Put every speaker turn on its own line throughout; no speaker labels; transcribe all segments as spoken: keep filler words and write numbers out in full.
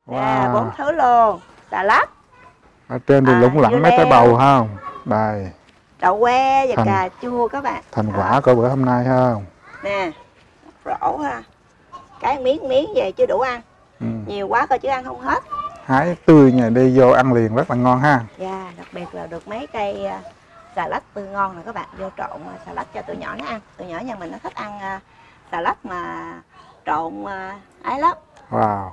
Wow. À, bốn thứ luôn. Xà lách.
Ở trên thì à, lủng lẳng mấy trái bầu không? Đây.
Đậu que và thành, cà chua các bạn.
Thành quả của bữa hôm nay không?
Nè. Rổ ha. Cái miếng miếng về chứ đủ ăn. Ừ. Nhiều quá coi chứ ăn không hết.
Hái tươi nhà đi vô ăn liền rất là ngon ha.
Dạ, yeah, đặc biệt là được mấy cây uh, xà lách tươi ngon nè các bạn. Vô trộn uh, xà lách cho tụi nhỏ nó ăn. Tụi nhỏ nhà mình nó thích ăn uh, xà lách mà trộn uh, ấy lắm.
Wow.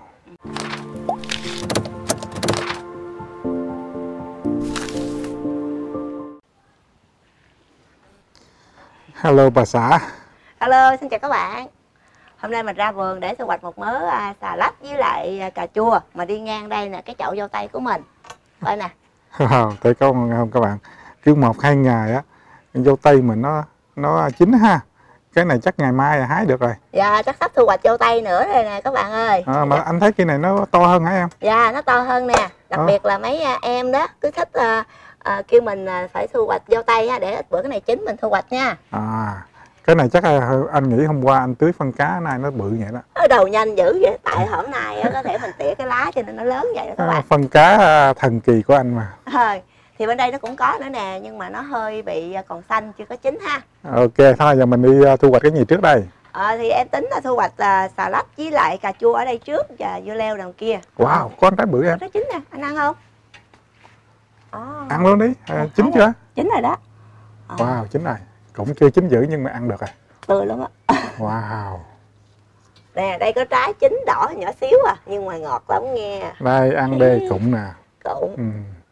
Hello bà xã.
Hello, xin chào các bạn. Hôm nay mình ra vườn để thu hoạch một mớ à, xà lách với lại à, cà chua. Mà đi ngang đây nè, cái chậu dâu tây của mình. Coi nè.
Thấy có ngon không các bạn? Cứ một hai ngày á, dâu tây mình nó nó chín ha. Cái này chắc ngày mai là hái được rồi.
Dạ, chắc sắp thu hoạch dâu tây nữa rồi nè các bạn ơi.
À, mà
dạ.
Anh thấy cây này nó to hơn hả em?
Dạ, nó to hơn nè. Đặc à. biệt là mấy à, em đó cứ thích à, à, kêu mình à, phải thu hoạch dâu tây ha, để ít bữa cái này chín mình thu hoạch nha.
À. Cái này chắc là anh nghĩ hôm qua anh tưới phân cá, nay nó bự vậy đó.
Nó đầu nhanh dữ vậy, tại hôm nay có thể mình tỉa cái lá cho nên nó lớn vậy đó các bạn. À,
phân cá thần kỳ của anh mà.
Thôi, thì bên đây nó cũng có nữa nè, nhưng mà nó hơi bị còn xanh, chưa có chín ha.
Ok, thôi giờ mình đi thu hoạch cái gì trước đây?
À, thì em tính là thu hoạch uh, xà lách với lại cà chua ở đây trước và dưa leo đằng kia.
Wow, có trái bự em.
Nó chín nè, anh ăn không?
Oh. Ăn luôn đi, à, chín chưa?
Chín rồi đó.
Oh. Wow, chín rồi. Cũng chưa chín dữ nhưng mà ăn được rồi.
Tươi lắm á.
Wow.
Nè, đây có trái chín đỏ nhỏ xíu à, nhưng mà ngọt lắm nghe.
Đây, ăn đi, cụng nè.
Cụng.
Ừ.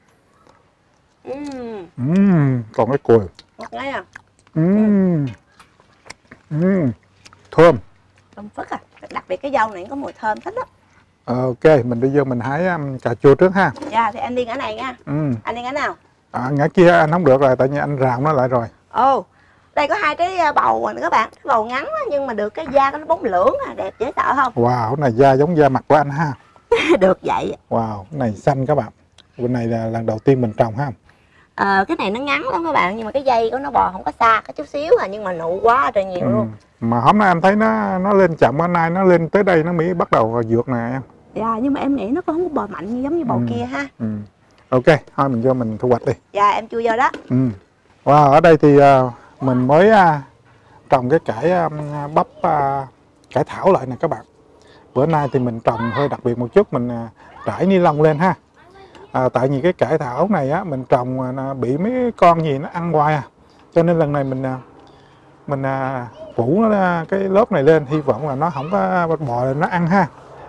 Uhm.
Uhm, còn cái cùi.
Ngọt ngay à.
Uhm. Uhm. Thơm.
Thơm phức à, đặc biệt cái dâu này có mùi thơm thích lắm.
Ok, mình đi vô mình hái um, cà chua trước ha.
Dạ, thì anh đi ngã này nha.
Ừ.
Anh đi ngã nào?
À, ngã kia anh không được rồi, tại vì anh rào nó lại rồi.
Ồ, oh, đây có hai cái bầu nè các bạn. Cái bầu ngắn đó, nhưng mà được cái da nó bóng lưỡng à, đẹp dễ sợ không?
Wow, cái này da giống da mặt của anh ha.
Được vậy.
Wow, cái này xanh các bạn. Bên này là lần đầu tiên mình trồng ha.
Ờ, cái này nó ngắn lắm các bạn, nhưng mà cái dây của nó bò không có xa, có chút xíu à, nhưng mà nụ quá trời nhiều ừ. luôn.
Mà hôm nay em thấy nó nó lên chậm, hôm nay nó lên tới đây nó mới bắt đầu dược nè em.
Dạ, nhưng mà em nghĩ nó cũng không có bò mạnh như giống như bầu ừ. kia ha.
Ừ. Ok, thôi mình vô mình thu hoạch đi.
Dạ, em chui vô đó.
Ừ. Wow, ở đây thì uh, mình mới uh, trồng cái cải uh, bắp uh, cải thảo lại nè các bạn. Bữa nay thì mình trồng hơi đặc biệt một chút, mình uh, trải ni lông lên ha. À, tại vì cái cải thảo này á mình trồng uh, bị mấy con gì nó ăn hoài à, cho nên lần này mình uh, mình uh, phủ nó uh, cái lớp này lên, hy vọng là nó không có bò lên nó ăn ha.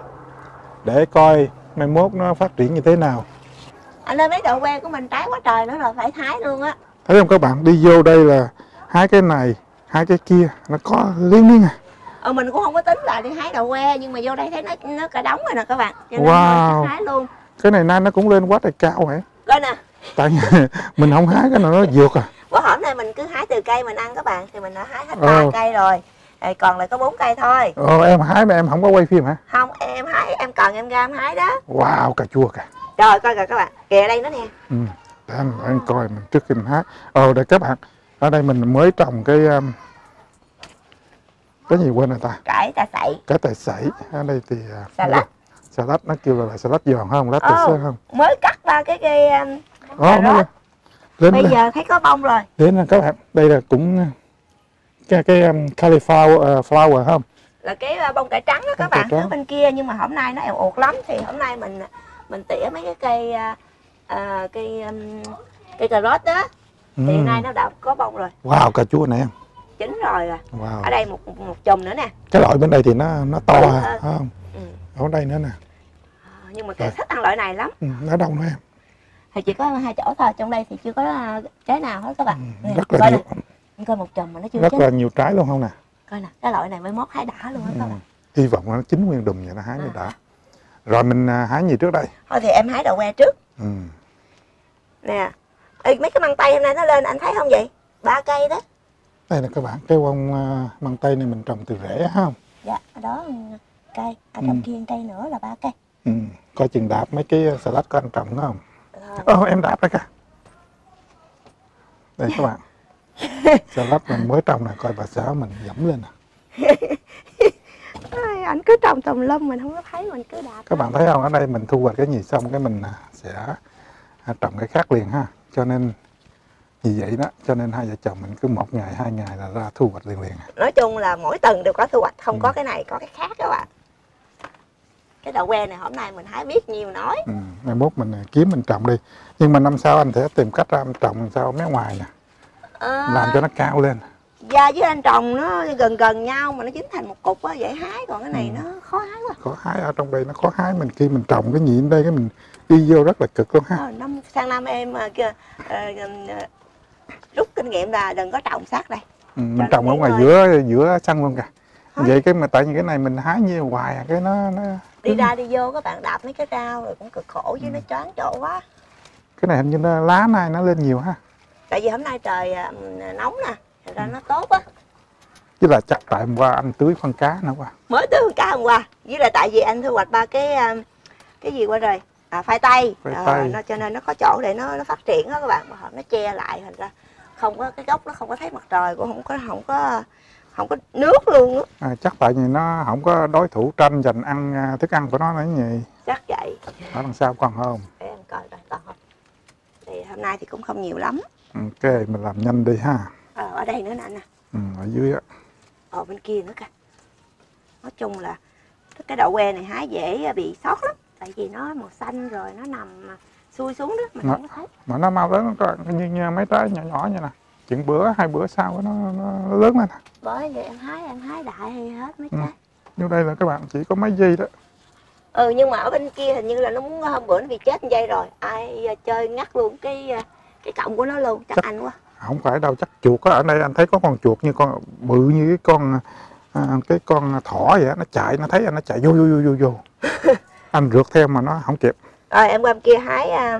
Để coi mai mốt nó phát triển như thế nào.
Anh ơi, mấy đậu que của mình trái quá trời nữa rồi, phải hái luôn á.
Thấy không các bạn, đi vô đây là hái cái này, hái cái kia, nó có liên miên à.
Ờ, mình cũng không có tính là đi hái đậu que, nhưng mà vô đây thấy nó nó cả đống rồi nè các bạn. Cho nên
wow.
hái luôn.
Cái này nay nó cũng lên quá trời cao hả?
Coi nè. Tại
mình không hái cái nào nó vượt à.
Bữa hổm này mình cứ hái từ cây mình ăn các bạn, thì mình đã hái hết ba cây rồi. Rồi còn lại có bốn cây thôi.
Ồ, em hái mà em không có quay phim hả?
Không, em hái, em cần em ra em hái đó.
Wow, cà chua kìa.
Rồi, coi kìa các bạn, kìa đây nó nè.
Ừ, để anh, anh coi mình trước khi mình hái. Ồ, đây các bạn, ở đây mình mới trồng cái um, cái gì quên rồi ta?
Cải tà sậy.
Cải tà sậy. Ở đây thì uh,
xà lách.
Xà lách, nó kêu là xà lách giòn không? Lá tà sậy không?
Mới cắt ra cái cây um,
Ồ, mới lên.
Bây
lên.
giờ thấy có bông rồi.
Đến là các bạn, đây là cũng cái cái um, cauliflower uh, flower không?
Là cái uh, bông cải trắng đó các bạn, ở bên kia, nhưng mà hôm nay nó eo ột lắm, thì hôm nay mình mình tỉa mấy cái cây uh, uh, cây um, cây cà rốt đó. Ừ. Thì nay nó đã có bông rồi.
Wow, cà chua này em.
Chín rồi à.
Wow.
Ở đây một một chùm nữa nè.
Cái loại bên đây thì nó nó to ừ, à, không? Ừ. Ở đây nữa nè.
À, nhưng mà cái thích ăn loại này lắm.
Ừ, nó đông nữa em.
Thì chỉ có hai chỗ thôi, trong đây thì chưa có trái nào hết các bạn.
Ừ, rất là nhiều.
Nè, coi một chùm mà nó chưa
rất
chín.
là nhiều trái luôn không nè.
Coi nè, cái loại này mới mốt hái đã luôn á ừ. các bạn.
Hy vọng nó chín nguyên đùm vậy nó hái à. đã. Rồi mình hái gì trước đây?
Thôi thì em hái đậu que trước.
Ừ.
Nè. Ê, mấy cái măng tây hôm nay nó lên anh thấy không vậy? Ba cây đó.
Đây là các bạn, cái bông uh, măng tây này mình trồng từ rễ không?
Dạ, ở đó cây, ở trong ừ. kia cây nữa là ba cây.
Ừ. Coi chừng đạp mấy cái xà lách của anh trồng đó không? Ồ, oh, em đạp đây kìa. Đây các bạn. Xà lách mình mới trồng này, coi bà xã mình dẫm lên nè.
ảnh cứ trồng tùm lum mình không có thấy, mình cứ đạp.
Các bạn thấy không, ở đây mình thu hoạch cái gì xong cái mình sẽ trồng cái khác liền ha, cho nên vì vậy đó, cho nên hai vợ chồng mình cứ một ngày hai ngày là ra thu hoạch liền liền.
Nói chung là mỗi tuần đều có thu hoạch, không
ừ.
có cái này có cái khác các bạn. Cái đậu que này hôm nay mình hái biết nhiều nói.
Ừ, ngày mốt mình kiếm mình trồng đi, nhưng mà năm sau anh sẽ tìm cách ra trồng làm sao mé ngoài nè, à, làm cho nó cao lên.
Dạ với anh trồng nó gần gần nhau mà nó dính thành một cục á, dễ hái, còn cái này ừ. nó khó hái quá.
Khó hái, ở trong đây nó khó hái, mình khi mình trồng cái nhịn đây cái mình đi vô rất là cực luôn ha.
À, năm, sang năm em kia uh, uh, rút kinh nghiệm là đừng có trồng sát đây.
Ừ, mình trồng ở ngoài ơi. giữa giữa sân luôn kìa. Hả? Vậy cái mà tại vì cái này mình hái nhiều hoài cái nó nó
đi ra đi vô các bạn đạp mấy cái rau rồi cũng cực khổ chứ ừ. nó choáng chỗ quá.
Cái này hình như nó, lá này nó lên nhiều ha.
Tại vì hôm nay trời nóng nè, thành ra ừ. nó tốt á.
Chứ là chắc tại hôm qua anh tưới phân cá nữa qua.
Mới tưới phân cá hôm qua, với là tại vì anh thu hoạch ba cái cái gì qua rồi, à, khoai tây,
khoai
à,
tây.
Nó, cho nên nó có chỗ để nó nó phát triển đó các bạn, mà nó che lại thành ra không có cái gốc nó không có thấy mặt trời, cũng không có không có không có nước luôn á.
À, chắc tại vì nó không có đối thủ tranh giành ăn thức ăn của nó nữa nhỉ.
Chắc vậy.
Ở đằng sau còn không?
Để em coi coi còn không. Thì hôm nay thì cũng không nhiều lắm.
Ok, mình làm nhanh đi ha.
Ờ, ở đây nữa nè anh nè.
Ừ, ở dưới á.
Ở bên kia nữa kìa. Nói chung là cái đậu que này hái dễ bị sót lắm, tại vì nó màu xanh rồi nó nằm xuôi xuống đó mình nó, không có thấy.
Mà nó mau lớn các bạn, như, như mấy trái nhỏ nhỏ như nè, chừng bữa hai bữa sau nó, nó lớn lên.
Bởi vậy em hái em hái đại hay hết mấy
ừ.
trái.
Như đây là các bạn chỉ có mấy giây đó.
Ừ, nhưng mà ở bên kia hình như là nó muốn hôm bữa nó bị chết dây rồi, ai chơi ngắt luôn cái cái cọng của nó luôn, chắc, chắc anh quá.
Không phải đâu, chắc chuột á, ở đây anh thấy có con chuột như con bự như cái con à, cái con thỏ vậy, nó chạy, nó thấy anh nó chạy vô vô vô vô vô. Anh rượt theo mà nó không kịp.
Rồi em qua bên kia hái uh,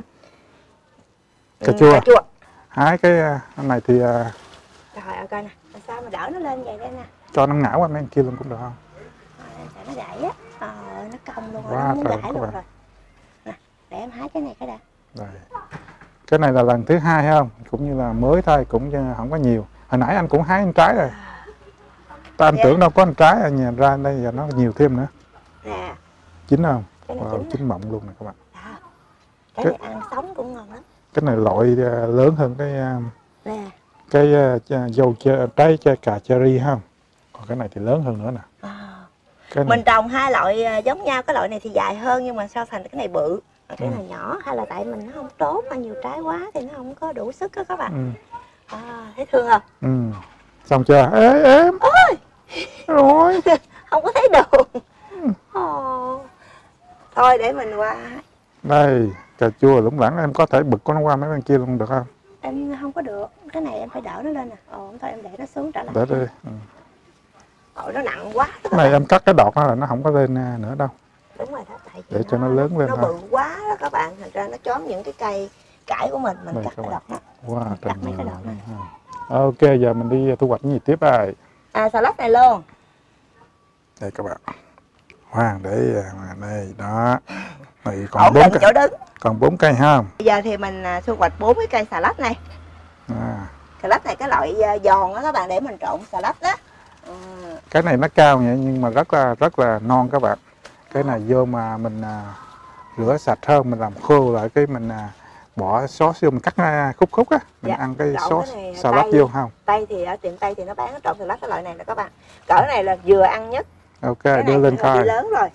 cà chua.
Cà chua.
Hái cái anh này thì uh,
rồi ở coi nè, làm sao mà đỡ nó lên vậy đây nè.
Cho nó ngã qua bên kia luôn cũng được không?
Rồi, nó gãy á, ờ, nó cong luôn rồi,
wow,
nó muốn
trời,
gãy luôn rồi. Nè, để em hái cái này cái đã.
Rồi. Cái này là lần thứ hai không? Cũng như là mới thôi, cũng không có nhiều. Hồi nãy anh cũng hái một trái rồi. Ta anh yeah. tưởng đâu có một trái, anh nhìn ra đây giờ nó nhiều thêm nữa.
Nè.
Chín không?
Cái này
wow,
chín,
chín mọng luôn nè các bạn.
À, cái, cái này ăn sống cũng ngon lắm. Cái
này loại lớn hơn cái
nè.
Cái uh, dâu trái cà cherry không? Còn cái này thì lớn hơn nữa nè. À.
Cái mình trồng hai loại giống nhau, cái loại này thì dài hơn nhưng mà so thành cái này bự, cái ừ. này nhỏ, hay là tại mình nó không tốt, ăn nhiều trái quá thì nó không có đủ sức đó các bạn. Ừ. À, thấy thương không?
Ừ. Xong chưa? Ê em.
Ôi.
Rồi.
Không có thấy đường. Ừ. Ồ. Thôi để mình qua.
Đây, cà chua lủng lẳng, em có thể bực con nó qua mấy bên kia luôn được không?
Em không có được, cái này em phải đỡ nó lên nè. Ồ, thôi em để nó xuống trở lại.
Để đi. Ừ.
Ồ, nó nặng quá.
Cái này em cắt cái đọt nó là nó không có lên nữa đâu.
Đúng rồi đó, tại vì
để cho nó, nó lớn lên
nó
thôi.
bự quá đó các bạn, thành ra nó chóm những cái cây cải của mình, mình đây, cắt cái đọt nó.
Wow,
cắt mấy cái đọt này.
Ok, giờ mình đi thu hoạch cái gì tiếp đây?
À, xà lách này luôn.
Đây các bạn. Hoàng để đây đó. Này còn bốn cây.
Chỗ đứng.
Còn bốn cây ha.
Bây giờ thì mình thu hoạch bốn cái cây xà lách này. À. Xà lách này cái loại giòn đó các bạn, để mình trộn xà lách đó. À.
Cái này nó cao vậy nhưng mà rất là rất là non các bạn. Cái này vô mà mình à, rửa sạch hơn, mình làm khô lại cái mình à, bỏ sốt vô, mình cắt ra khúc khúc á, mình dạ, ăn cái sốt xà lách vô không?
Tây thì ở tiệm Tây thì nó bán nó trộn xà lách cái loại này nè các bạn. Cỡ này là vừa ăn nhất.
Ok, cái đưa lên coi.
Lớn rồi.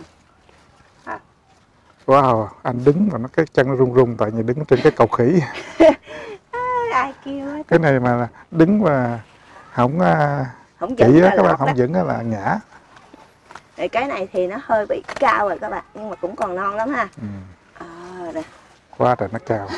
À. Wow, anh đứng mà nó cái chân nó run run tại vì đứng trên cái cầu khỉ.
Ai kêu hết.
Cái này mà đứng mà không
không
kỹ á các bạn, không vững là ngã.
Thì cái này thì nó hơi bị cao rồi các bạn, nhưng mà cũng còn non lắm ha. Ừ. À, nè.
Quá trời nó cao.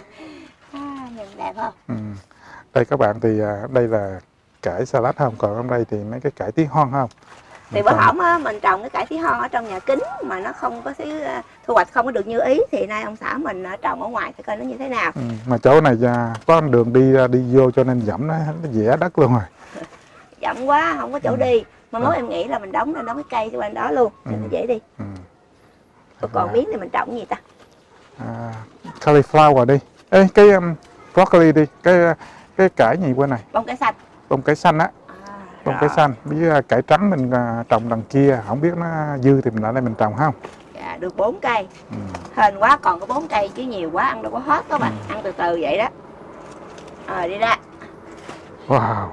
À, nhìn đẹp không?
Ừ. Đây các bạn thì đây là cải salad không, còn ở đây thì mấy cái cải tí hon không.
Thì bữa hổm á, mình trồng cái cải tí hon ở trong nhà kính mà nó không có xíu, thu hoạch không có được như ý, thì nay ông xã mình trồng ở ngoài thì coi nó như thế nào.
Ừ. Mà chỗ này có đường đi đi vô cho nên dẫm nó, nó dẻ đất luôn rồi.
Dẫm quá không có chỗ ừ. đi. Mà mốt à. em nghĩ là mình đóng lên đóng cái cây cho bên đó luôn cho ừ. nó dễ đi. Ừ. Còn, còn miếng thì mình trồng cái gì ta?
À, cauliflower đi. Ê, cái um, broccoli đi, cái cái cải gì bên này?
Bông cải xanh.
Bông cải xanh á.
À.
bông cải xanh với cải trắng mình trồng đằng kia, không biết nó dư thì mình lại đây mình trồng không?
Dạ, được bốn cây.
Ừ.
Hên quá còn có bốn cây chứ nhiều quá ăn đâu có hết các bạn. Ừ. Ăn từ từ vậy đó. Rồi đi ra.
Wow.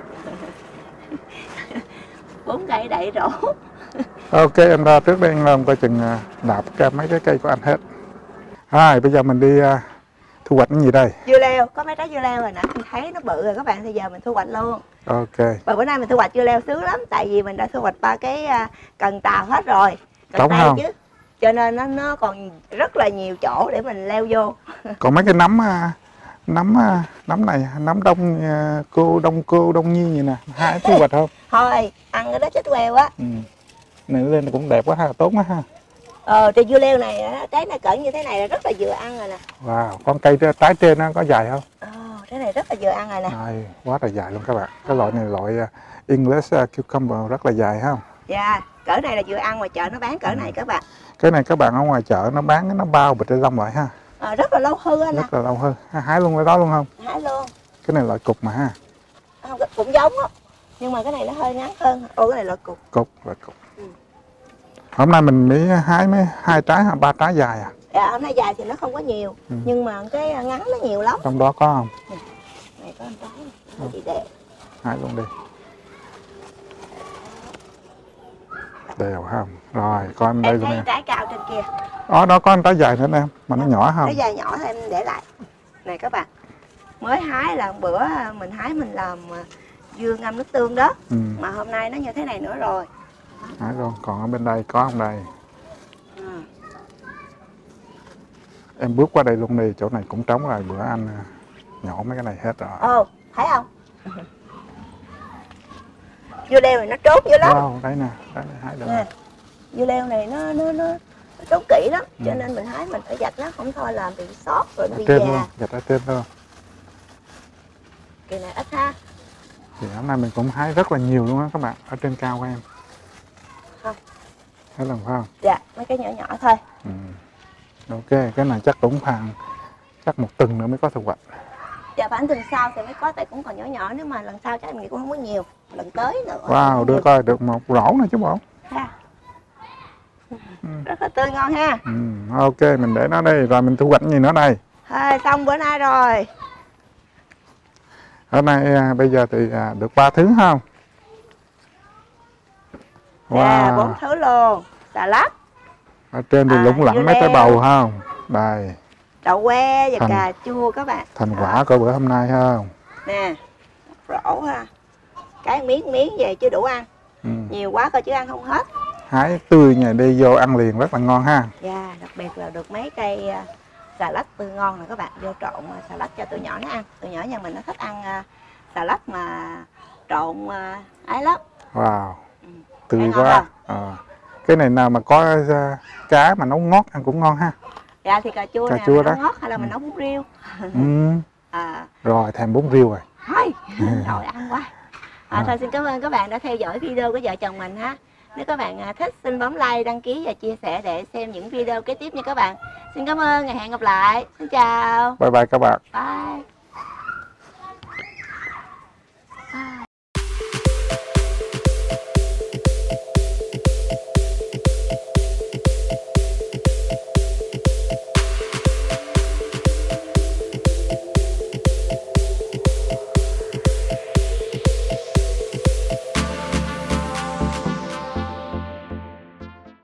Bốn cây đậy rổ.
Ok, anh ra trước đây anh làm coi chừng đạp cái mấy cái cây của anh hết. Rồi bây giờ mình đi uh, thu hoạch cái gì đây?
Dưa leo, có mấy trái dưa leo rồi nè, mình thấy nó bự rồi các bạn, thì giờ mình thu hoạch luôn.
Ok.
Và bữa nay mình thu hoạch dưa leo sướng lắm, tại vì mình đã thu hoạch ba cái uh, cần tàu hết rồi. Cần tay chứ. Cho nên nó nó còn rất là nhiều chỗ để mình leo vô.
Còn mấy cái nấm nấm nấm này, nấm đông cô đông cô đông nhi vậy nè, hái thu hoạch không?
Thôi, ăn cái đó chết queo á.
Ừ. Này lên cũng đẹp quá ha, tốt quá ha.
Ờ, trái dưa leo này, trái này cỡ như thế này là rất là vừa ăn rồi nè.
Wow, con cây trái trên nó có dài không?
Ờ, trái này rất là vừa ăn rồi nè.
Này, quá là dài luôn các bạn. Cái loại này loại English cucumber rất là dài ha.
Dạ, cỡ này là vừa ăn, ngoài chợ nó bán cỡ ừ. này các bạn.
Cái này các bạn ở ngoài chợ nó bán nó bao bịch ni lông lại ha.
Ờ, rất là lâu hư anh.
Rất là lâu hư. Hái luôn cái đó luôn không?
Hái luôn.
Cái này loại cục mà ha.
Không, cũng giống á. Nhưng mà cái này nó hơi ngắn hơn. Ô, cái này loại cục.
Cục, loại cục. Ừ. Hôm nay mình mới hái mấy hai trái ba trái dài à?
Dạ, hôm nay dài thì nó không có nhiều. Ừ. Nhưng mà cái ngắn nó nhiều lắm.
Trong đó có không?
Ừ. Này có một trái này. Ừ. Đẹp.
Hái luôn đi. Đều không? Rồi, coi em đây
em
luôn
thấy
em.
trái cao trên kia.
Đó, đó có một trái dài nữa em, mà nó nhỏ không?
Trái dài nhỏ thì em để lại. Này các bạn. Mới hái là bữa mình hái mình làm dưa ngâm nước tương đó. Ừ. Mà hôm nay nó như thế này nữa rồi.
Hái luôn, còn ở bên đây có không đây? Ừ. Em bước qua đây luôn đi, chỗ này cũng trống rồi, bữa anh nhổ mấy cái này hết rồi.
Ồ, thấy không? Dưa leo này nó trốn dữ lắm.
Wow, đây nè, đây này, hái được. Nè.
Dưa leo này nó nó nó, nó trốn kỹ lắm, ừ. Cho nên mình hái mình phải giặt nó, không thôi làm bị sót rồi bị già.
Luôn, giặt ở trên luôn.
Kỳ này ít ha.
Thì hôm nay mình cũng hái rất là nhiều luôn á các bạn, ở trên cao của em.
Không.
Thấy lần phải không?
Dạ, mấy cái nhỏ nhỏ thôi.
Ừ. Ok, cái này chắc cũng khoảng chắc một tuần nữa mới có thu hoạch.
Dạ, khoảng tuần sau thì mới có, tại cũng còn nhỏ nhỏ, nếu mà lần sau chắc em nghĩ cũng không có nhiều, lần tới nữa.
Wow, đưa coi được một rổ này chứ bộ.
Ha. Ừ. Rất là tươi ngon ha.
Ừ, ok, mình để nó đây rồi mình thu hoạch gì nữa đây.
Thôi, xong bữa nay rồi.
Hôm nay à, bây giờ thì à, được ba thứ không?
Wow. Dạ, bốn thứ luôn. Xà lách.
Ở trên thì à, lủng lẳng mấy trái bầu không? Đây.
Đậu que và thành, cà chua các bạn.
Thành quả của bữa hôm nay không?
Nè, rổ ha. Cái miếng miếng về chứ đủ ăn. Ừ. Nhiều quá coi chứ ăn không hết.
Hái tươi nhà đi vô ăn liền rất là ngon ha.
Dạ, đặc biệt là được mấy cây uh, xà lách tươi ngon nè các bạn. Vô trộn uh, xà lách cho tụi nhỏ nó ăn. Tụi nhỏ nhà mình nó thích ăn uh, xà lách mà trộn uh, ấy lắm.
Wow, ừ. Tươi quá. À. Cái này nào mà có uh, cá mà nấu ngót ăn cũng ngon ha.
Dạ thì cà chua
cà
nè,
chua
nấu
đó.
ngót hay là ừ. mình nấu bún riêu.
Ừ. À. Rồi thèm bún riêu rồi.
Thôi, rồi ăn quá. À, à. Thôi xin cảm ơn các bạn đã theo dõi video của vợ chồng mình ha. Nếu các bạn thích xin bấm like, đăng ký và chia sẻ để xem những video kế tiếp nha các bạn. Xin cảm ơn, hẹn gặp lại. Xin chào.
Bye bye các bạn.
Bye.